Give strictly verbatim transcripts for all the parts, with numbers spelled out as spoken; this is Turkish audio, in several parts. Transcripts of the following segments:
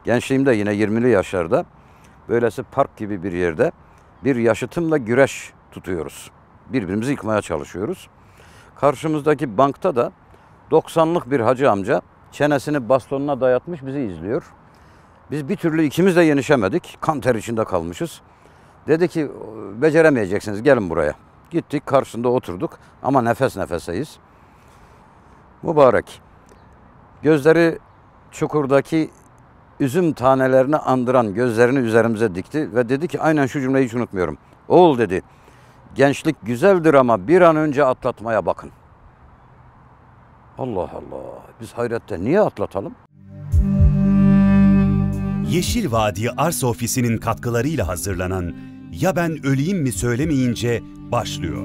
Gençliğimde yine yirmili yaşlarda böylesi park gibi bir yerde bir yaşıtımla güreş tutuyoruz. Birbirimizi yıkmaya çalışıyoruz. Karşımızdaki bankta da doksanlık bir hacı amca çenesini bastonuna dayatmış bizi izliyor. Biz bir türlü ikimiz de yenişemedik. Kan ter içinde kalmışız. Dedi ki beceremeyeceksiniz, gelin buraya. Gittik, karşısında oturduk ama nefes nefeseyiz. Mübarek. Gözleri çukurdaki üzüm tanelerini andıran gözlerini üzerimize dikti ve dedi ki aynen şu cümleyi hiç unutmuyorum. Oğul dedi, gençlik güzeldir ama bir an önce atlatmaya bakın. Allah Allah, biz hayrette niye atlatalım? Yeşil Vadi Arsa Ofisi'nin katkılarıyla hazırlanan Ya Ben Öleyim Mi Söylemeyince başlıyor.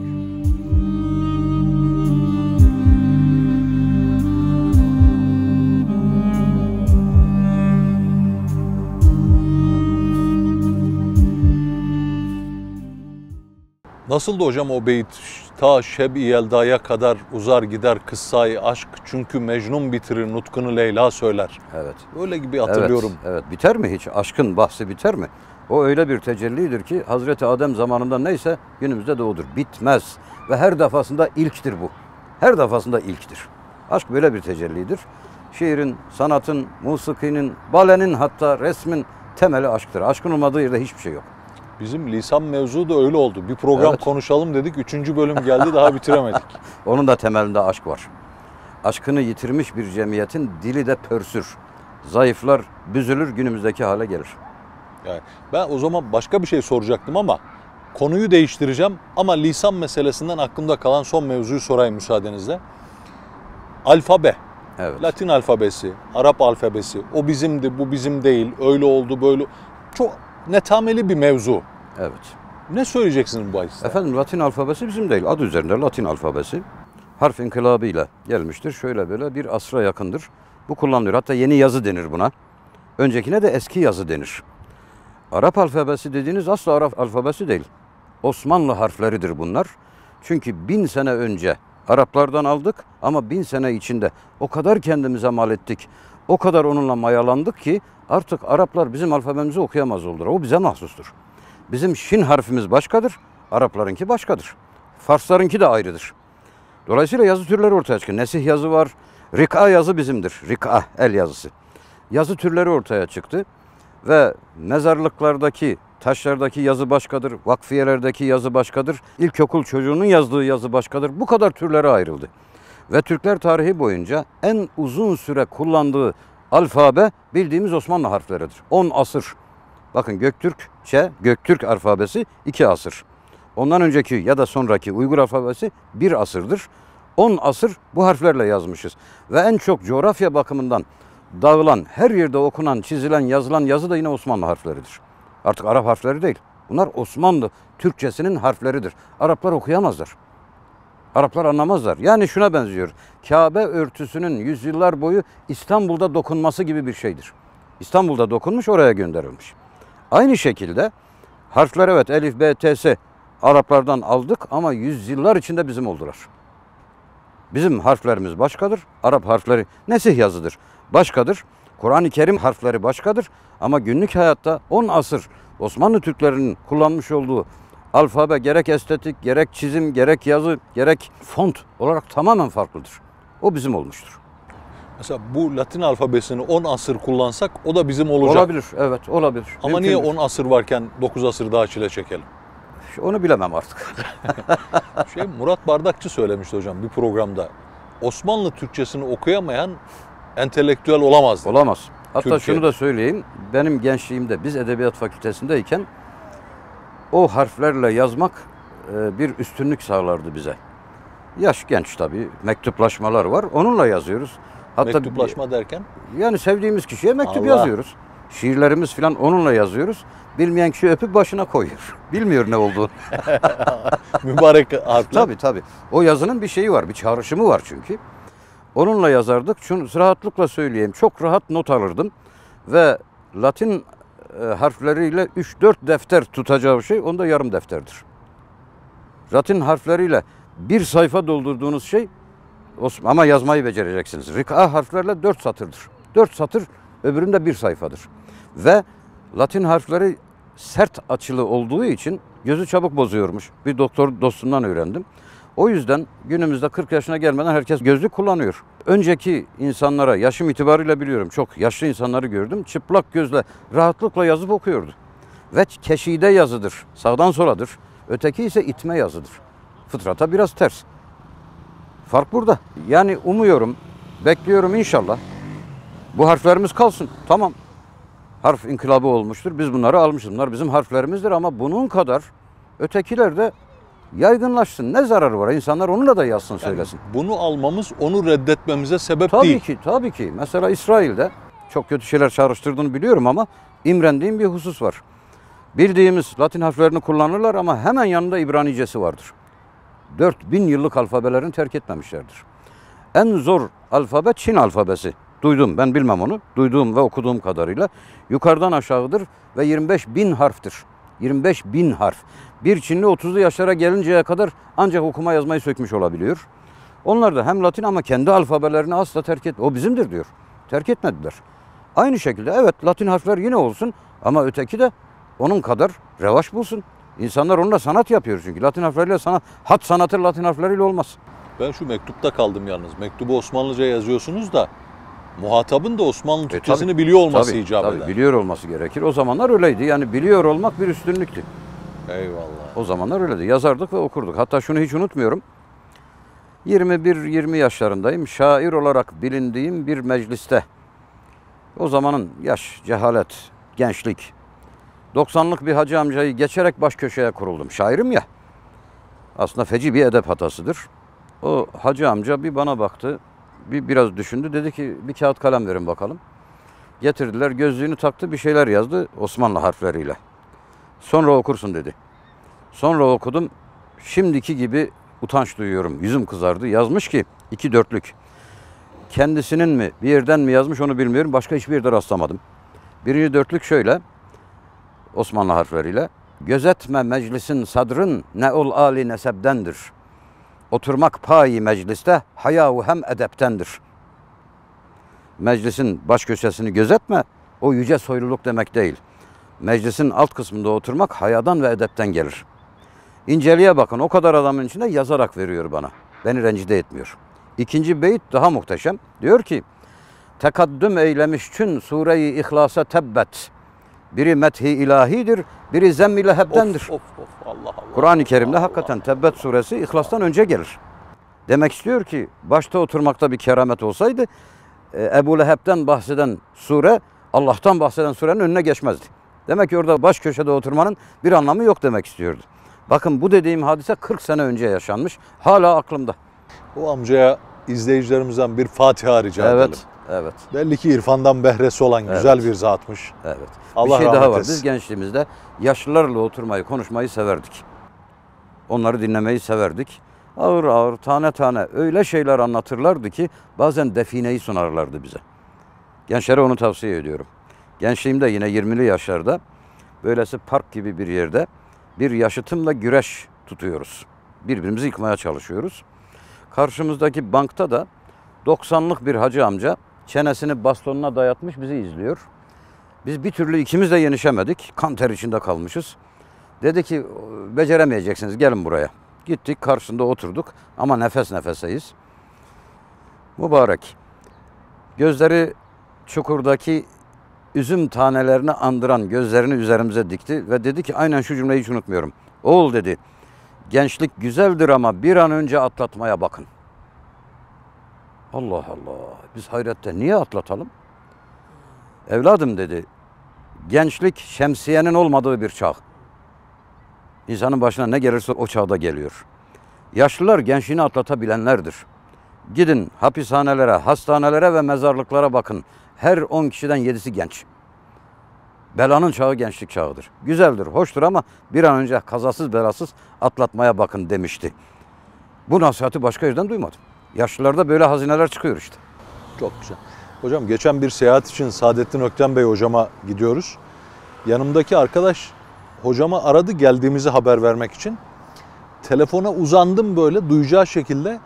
Nasıldı hocam o beyit? Ta Şeb-i Yelda'ya kadar uzar gider kıssayı aşk. Çünkü Mecnun bitirir nutkunu Leyla söyler. Evet. Öyle gibi hatırlıyorum. Evet, evet. Biter mi hiç? Aşkın bahsi biter mi? O öyle bir tecellidir ki Hazreti Adem zamanında neyse günümüzde de odur. Bitmez. Ve her defasında ilktir bu. Her defasında ilktir. Aşk böyle bir tecellidir. Şiirin, sanatın, musikinin, balenin hatta resmin temeli aşktır. Aşkın olmadığı yerde hiçbir şey yok. Bizim lisan mevzu da öyle oldu. Bir program Evet. konuşalım dedik. Üçüncü bölüm geldi, daha bitiremedik. Onun da temelinde aşk var. Aşkını yitirmiş bir cemiyetin dili de pörsür. Zayıflar, büzülür, günümüzdeki hale gelir. Yani ben o zaman başka bir şey soracaktım ama konuyu değiştireceğim. Ama lisan meselesinden aklımda kalan son mevzuyu sorayım müsaadenizle. Alfabe. Evet. Latin alfabesi, Arap alfabesi. O bizimdi, bu bizim değil. Öyle oldu, böyle. Çok netameli bir mevzu. Evet. Ne söyleyeceksiniz bu bahiste? Efendim Latin alfabesi bizim değil. Adı üzerinde Latin alfabesi. Harf inkılabıyla gelmiştir. Şöyle böyle bir asra yakındır. Bu kullanılıyor. Hatta yeni yazı denir buna. Öncekine de eski yazı denir. Arap alfabesi dediğiniz asla Arap alfabesi değil. Osmanlı harfleridir bunlar. Çünkü bin sene önce Araplardan aldık ama bin sene içinde o kadar kendimize mal ettik. O kadar onunla mayalandık ki artık Araplar bizim alfabemizi okuyamaz oldular. O bize mahsustur. Bizim Şin harfimiz başkadır, Araplarınki başkadır. Farslarınki de ayrıdır. Dolayısıyla yazı türleri ortaya çıkıyor. Nesih yazı var, Rik'a yazı bizimdir. Rik'a, el yazısı. Yazı türleri ortaya çıktı ve mezarlıklardaki, taşlardaki yazı başkadır, vakfiyelerdeki yazı başkadır, ilkokul çocuğunun yazdığı yazı başkadır. Bu kadar türlere ayrıldı. Ve Türkler tarihi boyunca en uzun süre kullandığı alfabe bildiğimiz Osmanlı harfleridir. on asır. Bakın Göktürkçe, Göktürk alfabesi iki asır. Ondan önceki ya da sonraki Uygur alfabesi bir asırdır. on asır bu harflerle yazmışız. Ve en çok coğrafya bakımından dağılan, her yerde okunan, çizilen, yazılan yazı da yine Osmanlı harfleridir. Artık Arap harfleri değil. Bunlar Osmanlı Türkçesinin harfleridir. Araplar okuyamazlar. Araplar anlamazlar. Yani şuna benziyor. Kabe örtüsünün yüzyıllar boyu İstanbul'da dokunması gibi bir şeydir. İstanbul'da dokunmuş, oraya gönderilmiş. Aynı şekilde harfler evet elif, b, t, s Araplardan aldık ama yüzyıllar içinde bizim oldular. Bizim harflerimiz başkadır. Arap harfleri nesih yazıdır. Başkadır. Kur'an-ı Kerim harfleri başkadır. Ama günlük hayatta on asır Osmanlı Türklerinin kullanmış olduğu alfabe gerek estetik, gerek çizim, gerek yazı, gerek font olarak tamamen farklıdır. O bizim olmuştur. Mesela bu Latin alfabesini on asır kullansak o da bizim olacak. Olabilir, evet olabilir. Ama Mümkündür. niye on asır varken dokuz asır daha çile çekelim? Onu bilemem artık. Şey, Murat Bardakçı söylemişti hocam bir programda. Osmanlı Türkçesini okuyamayan entelektüel olamaz. Olamaz. Hatta Türkiye. şunu da söyleyeyim. Benim gençliğimde biz Edebiyat Fakültesindeyken o harflerle yazmak e, bir üstünlük sağlardı bize. Yaş genç tabii. Mektuplaşmalar var. Onunla yazıyoruz. Hatta Mektuplaşma derken? Yani sevdiğimiz kişiye mektup Allah. yazıyoruz. Şiirlerimiz falan onunla yazıyoruz. Bilmeyen kişi öpüp başına koyuyor. Bilmiyor ne olduğunu. Mübarek harfler. Tabii tabii. O yazının bir şeyi var, bir çağrışımı var çünkü. Onunla yazardık. Şunu rahatlıkla söyleyeyim. Çok rahat not alırdım. Ve Latin e, harfleriyle üç dört defter tutacağı şey onda yarım defterdir. Latin harfleriyle bir sayfa doldurduğunuz şey ama yazmayı becereceksiniz. Rik'a harflerle dört satırdır. Dört satır öbüründe bir sayfadır. Ve Latin harfleri sert açılı olduğu için gözü çabuk bozuyormuş. Bir doktor dostumdan öğrendim. O yüzden günümüzde kırk yaşına gelmeden herkes gözlük kullanıyor. Önceki insanlara yaşım itibariyle biliyorum. Çok yaşlı insanları gördüm. Çıplak gözle rahatlıkla yazıp okuyordu. Ve keşide yazıdır. Sağdan soladır. Öteki ise itme yazıdır. Fıtrata biraz ters. Fark burada. Yani umuyorum, bekliyorum inşallah. Bu harflerimiz kalsın. Tamam. Harf inkılabı olmuştur. Biz bunları almışız. Bunlar bizim harflerimizdir ama bunun kadar ötekiler de yaygınlaşsın. Ne zararı var? İnsanlar onunla da yazsın, söylesin. Yani bunu almamız onu reddetmemize sebep tabii değil. Tabii ki, tabii ki. Mesela İsrail'de çok kötü şeyler çağrıştırdığını biliyorum ama imrendiğim bir husus var. Bildiğimiz Latin harflerini kullanırlar ama hemen yanında İbranicesi vardır. dört bin yıllık alfabelerini terk etmemişlerdir. En zor alfabe Çin alfabesi. Duydum, ben bilmem onu. Duyduğum ve okuduğum kadarıyla yukarıdan aşağıdır ve yirmi beş bin harftir. yirmi beş bin harf. Bir Çinli otuzlu yaşlara gelinceye kadar ancak okuma yazmayı sökmüş olabiliyor. Onlar da hem Latin ama kendi alfabelerini asla terk et. O bizimdir diyor. Terk etmediler. Aynı şekilde evet Latin harfler yine olsun ama öteki de onun kadar revaç bulsun. İnsanlar onunla sanat yapıyor çünkü. Latin harfleriyle sanat, hat sanatı Latin harfleriyle olmaz. Ben şu mektupta kaldım yalnız. Mektubu Osmanlıca yazıyorsunuz da muhatabın da Osmanlı Türkçesini e, tabii, biliyor olması tabii, icap tabii, eder. Biliyor olması gerekir. O zamanlar öyleydi. Yani biliyor olmak bir üstünlüktü. Eyvallah. O zamanlar öyleydi. Yazardık ve okurduk. Hatta şunu hiç unutmuyorum. yirmi bir yirmi yaşlarındayım. Şair olarak bilindiğim bir mecliste. O zamanın yaş, cehalet, gençlik. doksanlık bir hacı amcayı geçerek baş köşeye kuruldum. Şairim ya. Aslında feci bir edep hatasıdır. O hacı amca bir bana baktı. Bir biraz düşündü. Dedi ki bir kağıt kalem verin bakalım. Getirdiler. Gözlüğünü taktı. Bir şeyler yazdı Osmanlı harfleriyle. Sonra okursun dedi. Sonra okudum. Şimdiki gibi utanç duyuyorum. Yüzüm kızardı. Yazmış ki iki dörtlük. Kendisinin mi bir yerden mi yazmış onu bilmiyorum. Başka hiçbir yerde rastlamadım. Birinci dörtlük şöyle. Osmanlı harfleriyle. Gözetme meclisin sadrın ne ol ali nesebdendir. Oturmak payi mecliste hayavu hem edeptendir. Meclisin baş köşesini gözetme, o yüce soyluluk demek değil. Meclisin alt kısmında oturmak hayadan ve edepten gelir. İnceliğe bakın, o kadar adamın içinde yazarak veriyor bana. Beni rencide etmiyor. İkinci beyit daha muhteşem. Diyor ki, tekaddüm eylemiş çün sure-i İhlas'a tebbet. Biri methi ilahidir, biri zemm-i lehebdendir. Of, of, of. Allah Allah. Kur'an-ı Kerim'de Allah hakikaten Allah. Tebbet suresi İhlas'tan önce gelir. Demek istiyor ki başta oturmakta bir keramet olsaydı Ebu Leheb'den bahseden sure Allah'tan bahseden surenin önüne geçmezdi. Demek ki orada baş köşede oturmanın bir anlamı yok demek istiyordu. Bakın bu dediğim hadise kırk sene önce yaşanmış. Hala aklımda. O amcaya izleyicilerimizden bir Fatiha rica evet, edelim. Evet. Belli ki irfandan behresi olan evet. güzel bir zatmış. Evet. Allah bir şey rahmet daha var. etsin. Biz gençliğimizde yaşlılarla oturmayı, konuşmayı severdik. Onları dinlemeyi severdik. Ağır ağır, tane tane öyle şeyler anlatırlardı ki bazen defineyi sunarlardı bize. Gençlere onu tavsiye ediyorum. Gençliğimde yine yirmili yaşlarda böylesi park gibi bir yerde bir yaşıtımla güreş tutuyoruz. Birbirimizi yıkmaya çalışıyoruz. Karşımızdaki bankta da doksanlık bir hacı amca çenesini bastonuna dayatmış bizi izliyor. Biz bir türlü ikimiz de yenişemedik. Kan ter içinde kalmışız. Dedi ki beceremeyeceksiniz, gelin buraya. Gittik, karşısında oturduk ama nefes nefeseyiz. Mübarek. Gözleri çukurdaki üzüm tanelerini andıran gözlerini üzerimize dikti ve dedi ki aynen şu cümleyi hiç unutmuyorum. Oğul dedi, gençlik güzeldir ama bir an önce atlatmaya bakın. Allah Allah, biz hayrette niye atlatalım? Evladım dedi, gençlik şemsiyenin olmadığı bir çağ. İnsanın başına ne gelirse o çağda geliyor. Yaşlılar gençliğini atlatabilenlerdir. Gidin hapishanelere, hastanelere ve mezarlıklara bakın. Her on kişiden yedisi genç. Belanın çağı gençlik çağıdır. Güzeldir, hoştur ama bir an önce kazasız belasız atlatmaya bakın demişti. Bu nasihatı başka yerden duymadım. Yaşlılarda böyle hazineler çıkıyor işte. Çok güzel. Hocam geçen bir seyahat için Saadettin Ökten Bey hocama gidiyoruz. Yanımdaki arkadaş hocama aradı geldiğimizi haber vermek için. Telefona uzandım böyle duyacağı şekilde.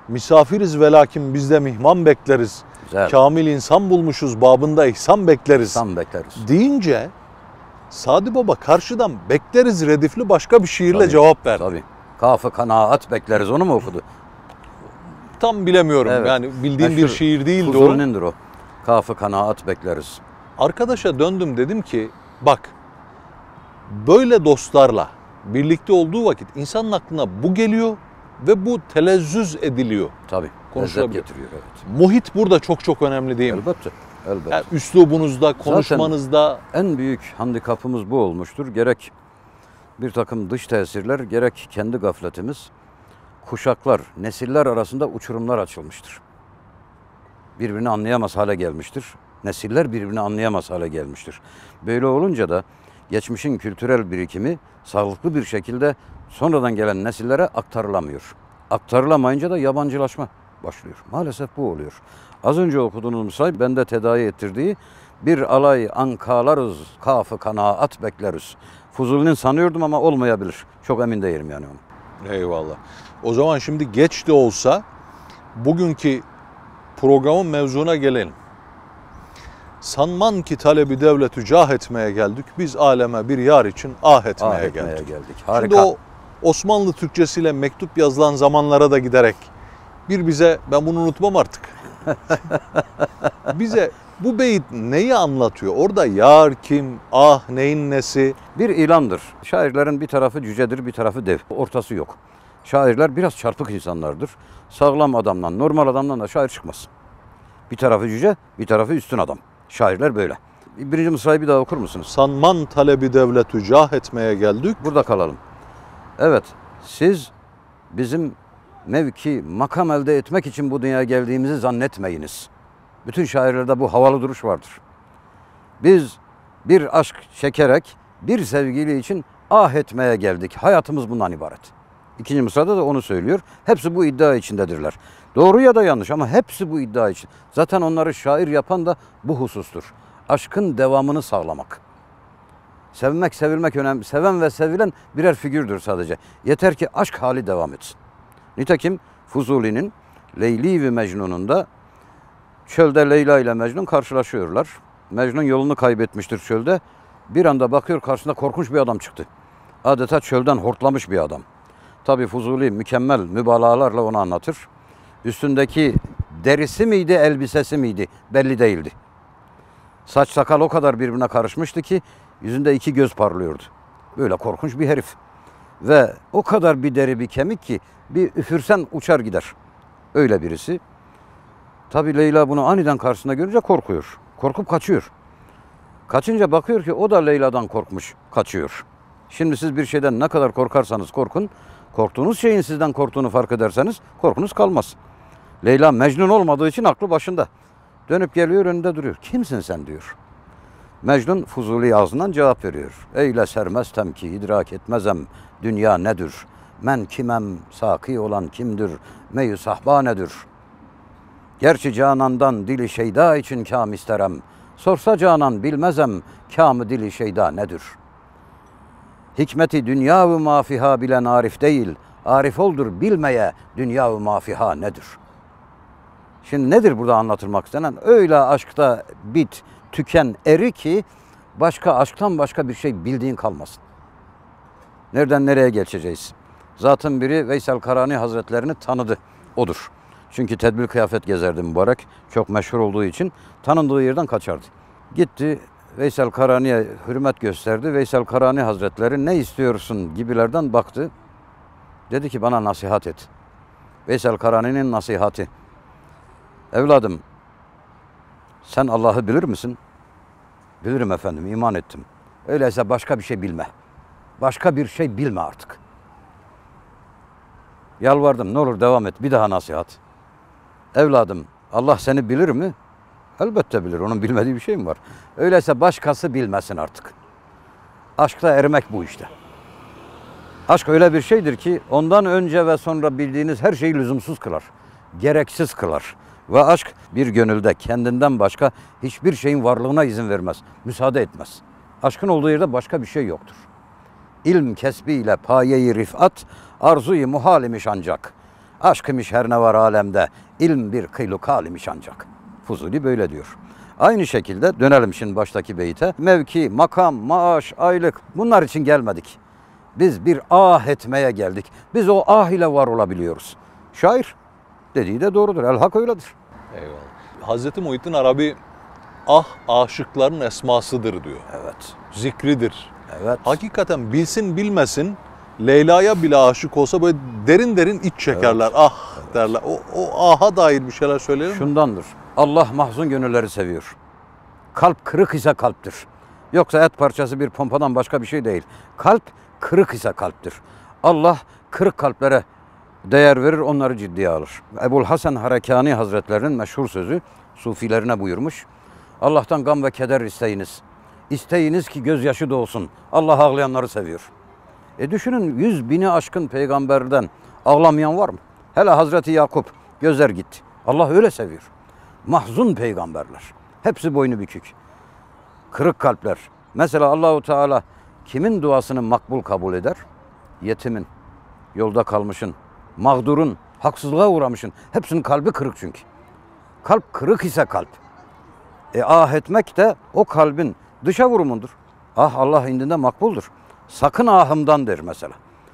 misafiriz ve lakin biz de mihman bekleriz. Güzel. Kamil insan bulmuşuz babında ihsan bekleriz. Tam bekleriz. Deyince Sadi Baba karşıdan bekleriz redifli başka bir şiirle Tabii, cevap verdi. Tabii. Kafı kanaat bekleriz, onu mu okudu? Tam bilemiyorum Evet. yani bildiğim bir Meşhur şiir değildi o. Fuzuli'nindir o. Kafı kanaat bekleriz. Arkadaşa döndüm dedim ki bak böyle dostlarla birlikte olduğu vakit insanın aklına bu geliyor ve bu telezzüz ediliyor. Tabii. Lezzet Konuşulabiliyor. getiriyor, evet. Muhit burada çok çok önemli değil mi? Elbette. Elbette. Yani üslubunuzda, konuşmanızda. En büyük handikapımız bu olmuştur. Gerek bir takım dış tesirler, gerek kendi gafletimiz. Kuşaklar, nesiller arasında uçurumlar açılmıştır. Birbirini anlayamaz hale gelmiştir. Nesiller birbirini anlayamaz hale gelmiştir. Böyle olunca da geçmişin kültürel birikimi sağlıklı bir şekilde sonradan gelen nesillere aktarılamıyor. Aktarılamayınca da yabancılaşma başlıyor. Maalesef bu oluyor. Az önce okuduğunuz misal bende tedavi ettirdiği bir alay ankalarız, kafı kanaat bekleriz. Fuzuli'nin sanıyordum ama olmayabilir. Çok emin değilim yani onu. Eyvallah. O zaman şimdi geç de olsa bugünkü programın mevzuna gelelim. Sanman ki talebi devletü cah etmeye geldik. Biz aleme bir yar için ah etmeye, Ah etmeye geldik. geldik. Harika. Şimdi o Osmanlı Türkçesiyle mektup yazılan zamanlara da giderek bir bize, ben bunu unutmam artık. Bize bu beyit neyi anlatıyor? Orada yar kim, ah neyin nesi? Bir ilandır. Şairlerin bir tarafı cücedir, bir tarafı dev. Ortası yok. Şairler biraz çarpık insanlardır. Sağlam adamdan, normal adamdan da şair çıkmaz. Bir tarafı cüce, bir tarafı üstün adam. Şairler böyle. Birinci mısrayı bir daha okur musunuz? Sanman talebi devletü cah etmeye geldik. Burada kalalım. Evet, siz bizim mevki, makam elde etmek için bu dünyaya geldiğimizi zannetmeyiniz. Bütün şairlerde bu havalı duruş vardır. Biz bir aşk çekerek, bir sevgili için ah etmeye geldik. Hayatımız bundan ibaret. İkinci mısrada da onu söylüyor. Hepsi bu iddia içindedirler. Doğru ya da yanlış ama hepsi bu iddia için. Zaten onları şair yapan da bu husustur. Aşkın devamını sağlamak. Sevmek, sevilmek önemli. Seven ve sevilen birer figürdür sadece. Yeter ki aşk hali devam etsin. Nitekim Fuzuli'nin Leyli ve Mecnun'unda çölde Leyla ile Mecnun karşılaşıyorlar. Mecnun yolunu kaybetmiştir çölde. Bir anda bakıyor karşısında korkunç bir adam çıktı. Adeta çölden hortlamış bir adam. Tabi Fuzuli mükemmel mübalağalarla onu anlatır. Üstündeki derisi miydi, elbisesi miydi belli değildi. Saç sakal o kadar birbirine karışmıştı ki yüzünde iki göz parlıyordu. Böyle korkunç bir herif. Ve o kadar bir deri bir kemik ki bir üfürsen uçar gider. Öyle birisi. Tabi Leyla bunu aniden karşısında görünce korkuyor. Korkup kaçıyor. Kaçınca bakıyor ki o da Leyla'dan korkmuş, kaçıyor. Şimdi siz bir şeyden ne kadar korkarsanız korkun, korktuğunuz şeyin sizden korktuğunu fark ederseniz korkunuz kalmaz. Leyla Mecnun olmadığı için aklı başında. Dönüp geliyor, önünde duruyor. Kimsin sen diyor. Mecnun Fuzuli ağzından cevap veriyor. Eyle sermestem ki idrak etmezem dünya nedir? Men kimem, saki olan kimdir? Meyü sahba nedir? Gerçi canandan dili şeyda için kam isterem. Sorsa canan bilmezem kamı dili şeyda nedir? Hikmeti dünya-ı mafiha bilen arif değil, arif oldur bilmeye dünya-ı mafiha nedir? Şimdi nedir burada anlatılmak istenen? Öyle aşkta bit, tüken, eri ki başka aşktan başka bir şey bildiğin kalmasın. Nereden nereye geçeceğiz? Zatın biri Veysel Karani Hazretlerini tanıdı. Odur. Çünkü tedbir kıyafet gezerdi mübarek. Çok meşhur olduğu için tanındığı yerden kaçardı. Gitti Veysel Karani'ye hürmet gösterdi. Veysel Karani Hazretleri ne istiyorsun gibilerden baktı. Dedi ki bana nasihat et. Veysel Karani'nin nasihati. Evladım sen Allah'ı bilir misin? Bilirim efendim, iman ettim. Öyleyse başka bir şey bilme. Başka bir şey bilme artık. Yalvardım, ne olur devam et, bir daha nasihat. Evladım Allah seni bilir mi? Elbette bilir, onun bilmediği bir şey mi var? Öyleyse başkası bilmesin artık. Aşkla ermek bu işte. Aşk öyle bir şeydir ki ondan önce ve sonra bildiğiniz her şeyi lüzumsuz kılar. Gereksiz kılar. Ve aşk bir gönülde kendinden başka hiçbir şeyin varlığına izin vermez. Müsaade etmez. Aşkın olduğu yerde başka bir şey yoktur. İlm kesbiyle paye-i rifat, arzu-i muhal imiş ancak. Aşk imiş her ne var alemde, ilm bir kıylu kal imiş ancak. Fuzuli böyle diyor. Aynı şekilde dönelim şimdi baştaki beyte. Mevki, makam, maaş, aylık bunlar için gelmedik. Biz bir ah etmeye geldik. Biz o ah ile var olabiliyoruz. Şair dediği de doğrudur. El hak öyledir. Eyvallah. Hazreti Muhittin Arabi ah aşıkların esmasıdır diyor. Evet. Zikridir. Evet. Hakikaten bilsin bilmesin Leyla'ya bile aşık olsa böyle derin derin iç çekerler. Evet. Ah derler. O, o aha dair bir şeyler söyleyelim mi? Şundandır. Allah mahzun gönülleri seviyor. Kalp kırık ise kalptir. Yoksa et parçası bir pompadan başka bir şey değil. Kalp kırık ise kalptir. Allah kırık kalplere değer verir, onları ciddiye alır. Ebul Hasan Harekani Hazretlerinin meşhur sözü sufilerine buyurmuş. Allah'tan gam ve keder isteyiniz. İsteyiniz ki gözyaşı dolsun. Allah ağlayanları seviyor. E düşünün yüz bini aşkın peygamberden ağlamayan var mı? Hele Hazreti Yakup gözler gitti. Allah öyle seviyor. Mahzun peygamberler. Hepsi boynu bükük. Kırık kalpler. Mesela Allahu Teala kimin duasını makbul kabul eder? Yetimin, yolda kalmışın, mağdurun, haksızlığa uğramışın. Hepsinin kalbi kırık çünkü. Kalp kırık ise kalp. E ah etmek de o kalbin dışa vurumundur. Ah Allah indinde makbuldur. Sakın ahımdan der mesela.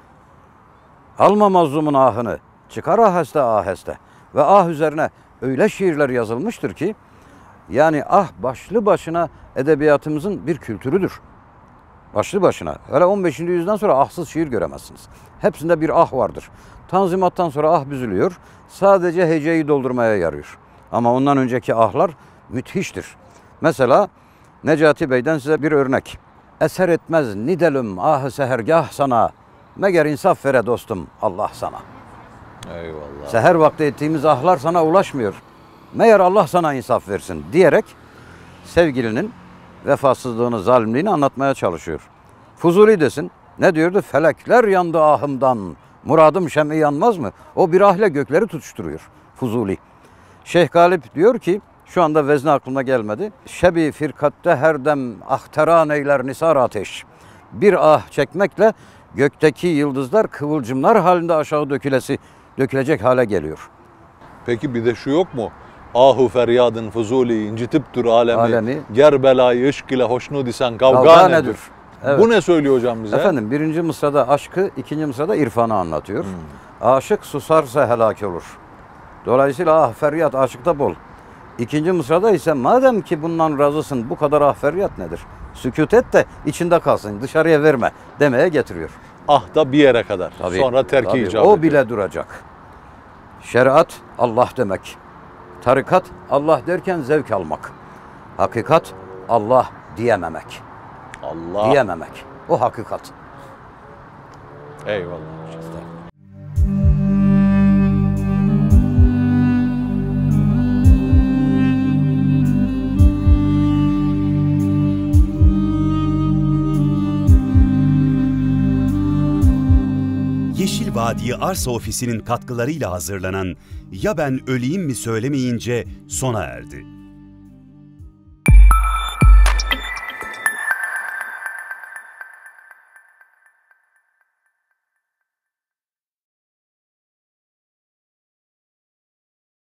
Alma mazlumun ahını, çıkar aheste aheste. Ve ah üzerine öyle şiirler yazılmıştır ki, yani ah başlı başına edebiyatımızın bir kültürüdür. Başlı başına. Öyle on beşinci yüzyıldan sonra ahsız şiir göremezsiniz. Hepsinde bir ah vardır. Tanzimattan sonra ah büzülüyor. Sadece heceyi doldurmaya yarıyor. Ama ondan önceki ahlar müthiştir. Mesela Necati Bey'den size bir örnek. Eser etmez nidelüm ah sehergah sana. Meğer insaf vere dostum Allah sana. Eyvallah. Seher vakti ettiğimiz ahlar sana ulaşmıyor. Meğer Allah sana insaf versin diyerek sevgilinin vefasızlığını, zalimliğini anlatmaya çalışıyor. Fuzuli desin. Ne diyordu? Felekler yandı ahımdan. Muradım şem'i yanmaz mı? O bir ahle gökleri tutuşturuyor. Fuzuli. Şeyh Galip diyor ki, şu anda vezni aklıma gelmedi. Şebi firkatte her dem ahteran eyler nisar ateş. Bir ah çekmekle gökteki yıldızlar kıvılcımlar halinde aşağı dökülesi, dökülecek hale geliyor. Peki bir de şu yok mu? Ahu feryadın Fuzuli incitiptür alemi. Alemi. Ger belayı ışk ile hoşnut isen kavga, Kavga nedir? nedir? Evet. Bu ne söylüyor hocam bize? Efendim birinci mısrada aşkı, ikinci mısrada irfanı anlatıyor. Hmm. Aşık susarsa helak olur. Dolayısıyla ah feryat aşıkta bol. İkinci mısrada ise madem ki bundan razısın bu kadar ah feryat nedir? Sükût et de içinde kalsın dışarıya verme demeye getiriyor. Ah da bir yere kadar. Tabii, Sonra terki tabii. icap O ediyor. bile duracak. Şeriat Allah demek. Tarikat Allah derken zevk almak. Hakikat Allah diyememek. Allah. Diyememek. O hakikat. Eyvallah. Yeşil Vadi Arsa Ofisi'nin katkılarıyla hazırlanan Ya Ben Öleyim Mi Söylemeyince sona erdi.